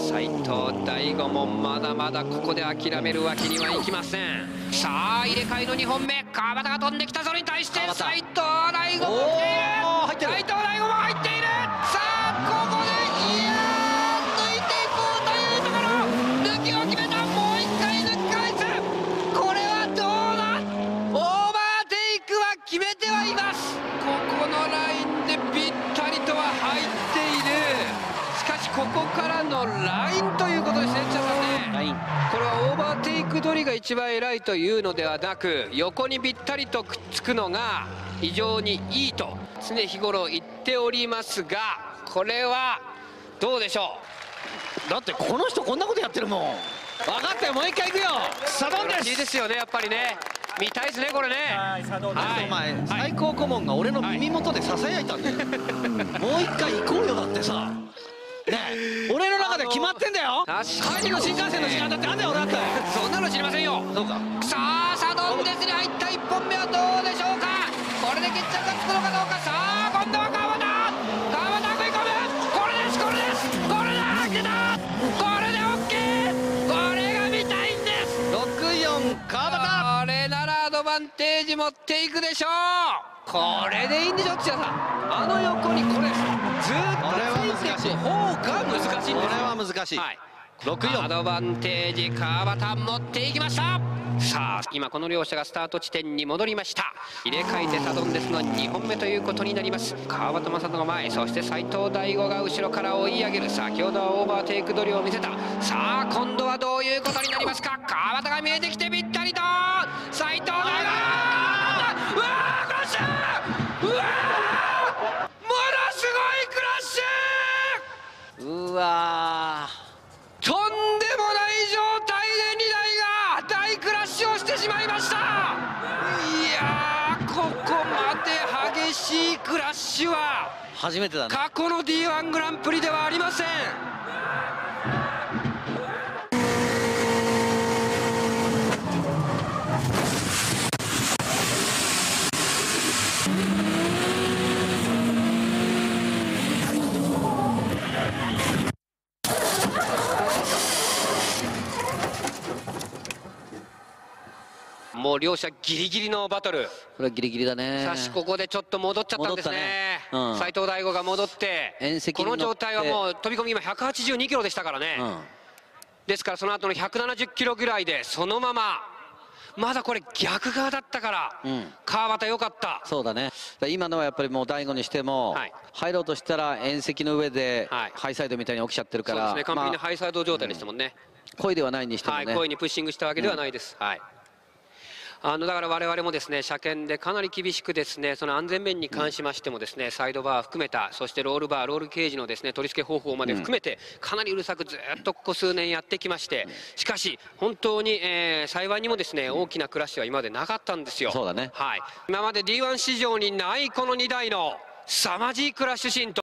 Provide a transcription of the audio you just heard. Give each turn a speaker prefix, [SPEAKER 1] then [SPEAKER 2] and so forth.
[SPEAKER 1] 斉藤大吾もまだまだここで諦めるわけにはいきません。さあ入れ替えの2本目、川端が飛んできた。それに対して斉藤大吾も来ている。斉藤大吾も入っている。さあここで抜いていこうというところ、抜きを決めた。もう一回抜き返す。これはどうだ。オーバーテイクは決めてはいます。ここのラインでぴったりとは入っている。しかしここからのラインということですね、千田さんね。ライン、これはオーバーテイク取りが一番偉いというのではなく、横にぴったりとくっつくのが非常にいいと常日頃言っておりますが、これはどうでしょ
[SPEAKER 2] う。だってこの人こんなことやってるもん。分かったよ、もう一回行くよ。サドンです。
[SPEAKER 1] いいですよね、やっぱりね。見たいですね、これね。はい、
[SPEAKER 2] お前、最高顧問が俺の耳元でささやいたんだよ。もう一回行こうよ、だってさ。ねえ、俺の中で決まってんだよ。帰りの新幹線の時間だってあんだよ、俺だって。
[SPEAKER 1] そんなの知りませんよ。
[SPEAKER 2] そうか。
[SPEAKER 1] さあ、サドンデスに入った1本目はどうでしょうか。これで決着がつくのかどうか。さあ、今度は川端。川端食い込む。これです、これです。これだ、開けた。これで OK。これが見たいんです。
[SPEAKER 2] 64川端。
[SPEAKER 1] これならアドバンテージ持っていくでしょう。これでいいんでしょ、土屋さん。あの横にこれずっとついていく方が難しいんです。これ
[SPEAKER 2] は難しい。はい、64
[SPEAKER 1] アドバンテージ川端持っていきました。さあ今この両者がスタート地点に戻りました。入れ替えてサドンデスの2本目ということになります。川端正人が前、そして斉藤大吾が後ろから追い上げる。先ほどはオーバーテイク取りを見せた。さあ今度はどういうことになりますか。川端が見えてきてぴったりと斉藤大吾、うわークラッシュ、うわーものすごいクラッシュ。
[SPEAKER 2] うわ
[SPEAKER 1] ー、とんでもない状態で2台が大クラッシュをしてしまいました。いやー、ここまで激しいクラッシュは
[SPEAKER 2] 初めてだね。
[SPEAKER 1] 過去の D1 グランプリではありません。もう両者ギリギリのバトル。
[SPEAKER 2] これはギリギリだね。
[SPEAKER 1] さしここでちょっと戻っちゃったんですね。斉藤大吾が戻ってこの状態はもう飛び込み今182キロでしたからね。ですからその後の170キロぐらいでそのまま、まだこれ逆側だったから川端良かった。
[SPEAKER 2] そうだね。今のはやっぱりもう大悟にしても入ろうとしたら縁石の上でハイサイドみたいに起きちゃってるから、
[SPEAKER 1] そうですね、完璧にハイサイド状態でしたもんね。
[SPEAKER 2] 故意ではないにしてもね、
[SPEAKER 1] 故意にプッシングしたわけではないです。はい、だから我々もですね、車検でかなり厳しくですね、その安全面に関しましてもですね、サイドバー含めた、そしてロールバー、ロールケージのですね、取り付け方法まで含めてかなりうるさくずっとここ数年やってきまして、しかし本当に、幸いにもですね、大きなクラッシュは今までなかったんですよ。
[SPEAKER 2] そうだね。
[SPEAKER 1] はい。今まで D1 市場にないこの2台の凄まじいクラッシュシーンと